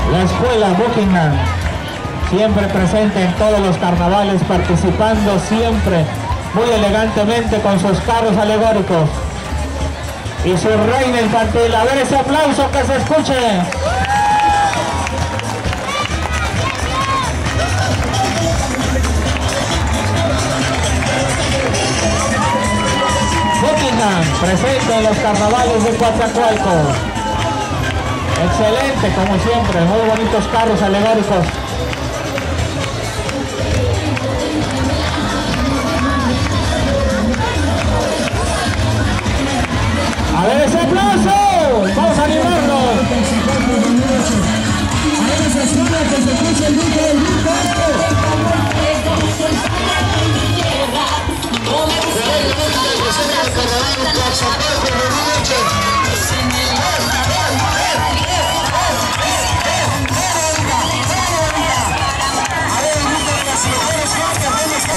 La escuela Buckingham, siempre presente en todos los carnavales, participando siempre muy elegantemente con sus carros alegóricos y su reina infantil. A ver ese aplauso que se escuche. Buckingham, presente en los carnavales de Coatzacoalcos. Excelente, como siempre, muy bonitos carros alegóricos. A ver ese aplauso. Vamos a